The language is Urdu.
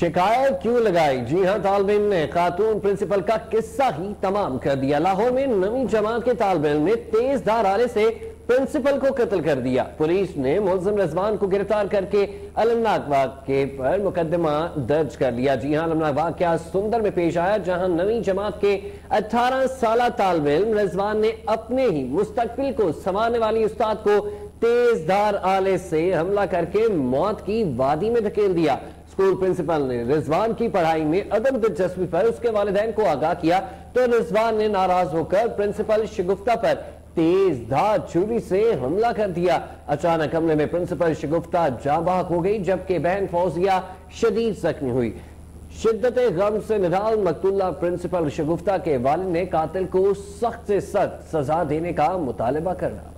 شکایت کیوں لگائی؟ جی ہاں، طالب علم نے خاتون پرنسپل کا قصہ ہی تمام کر دیا۔ لاہور میں 9ویں جماعت کے طالب علم نے تیز دھار آلے سے پرنسپل کو قتل کر دیا۔ پولیس نے ملزم رضوان کو گرفتار کر کے المناک واقعے پر مقدمہ درج کر لیا۔ جی ہاں، المناک واقعہ سندر میں پیش آیا، جہاں 9ویں جماعت کے 18 سالہ طالب علم رضوان نے اپنے ہی مستقبل کو سنوارنے والی استاد کو تیز دھار آلے سے حملہ کر کے موت کی وادی میں دھکیل دیا۔ اسکول پرنسپل نے رضوان کی پڑھائی میں عدم دلچسپی پر اس کے والدین کو آگاہ کیا تو رضوان نے ناراض ہو کر پرنسپل شگفتہ پر تیز دھار چھری سے حملہ کر دیا۔ اچانک حملے میں پرنسپل شگفتہ جاں بحق ہو گئی، جبکہ بہن فوزیہ شدید زخمی ہوئی۔ شدت غم سے نڈال مقتولہ پرنسپل شگفتہ کے والد نے قاتل کو سخت سے سخت سزا دینے کا مطالبہ کرا۔